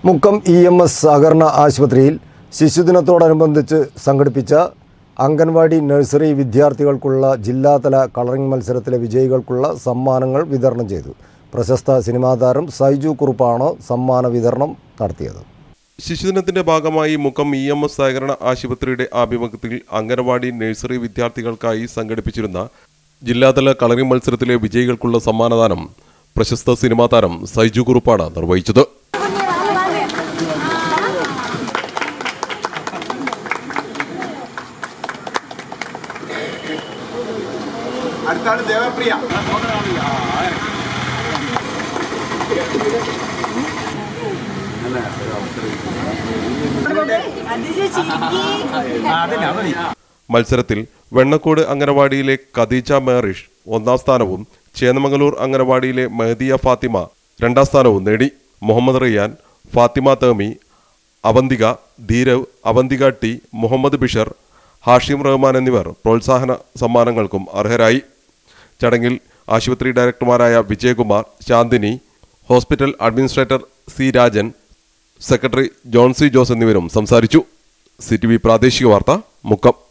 Mukkam EMS സഹകരണ ആശുപത്രിയിൽ ശിശുദിനത്തോടനുബന്ധിച്ച് സംഘടിപ്പിച്ച അംഗൻവാടി നഴ്സറി വിദ്യാർത്ഥികൾക്കുള്ള ജില്ലാതല കളറിംഗ് മത്സരത്തിലെ വിജയികൾക്കുള്ള സമ്മാനങ്ങൾ വിതരണം ചെയ്തു. പ്രശസ്ത സിനിമാ താരം സൈജു കുറുപ്പാണ് സമ്മാന വിതരണം നടത്തിയത്. ശിശുദിനത്തിന്റെ ഭാഗമായി മുക്കം EMS സഹകരണ ആശുപത്രിയുടെ ആഭിമുഖ്യത്തിൽ അംഗൻവാടി നഴ്സറി വിദ്യാർത്ഥികൾക്കായി സംഘടിപ്പിച്ചിരുന്ന ജില്ലാതല കളറിംഗ് മത്സരത്തിലെ വിജയികൾക്കുള്ള സമ്മാനദാനം പ്രശസ്ത സിനിമാ താരം സൈജു കുറുപ്പാണ് നിർവഹിച്ചത്. മത്സരത്തിൽ വെണ്ണക്കോട് അംഗനവാടിയിലെ ഖദീജ മേറിഷ് 1ാം സ്ഥാനവും ചേന്നമംഗലൂർ അംഗനവാടിയിലെ മെഹദിയ ഫാത്തിമ 2ാം സ്ഥാനവും നേടി. മുഹമ്മദ് റിയാൻ, ഫാത്തിമ തേമി, അവന്തിക, ധീരവ്, അവന്തിക ടി, മുഹമ്മദ് ബിഷർ, ഹാഷിം റഹ്മാൻ എന്നിവർ പ്രോത്സാഹന സമ്മാനങ്ങൾക്കും അർഹരായി. ചടങ്ങിൽ ആശുപത്രി ഡയറക്ടർമാരായ Vijayakumar, Shanthini, hospital administrator C Rajan, secretary Johnsy Jose എന്നിവരും സംസാരിച്ചു. CTV പ്രാദേശിക വാർത്ത, മുക്കം.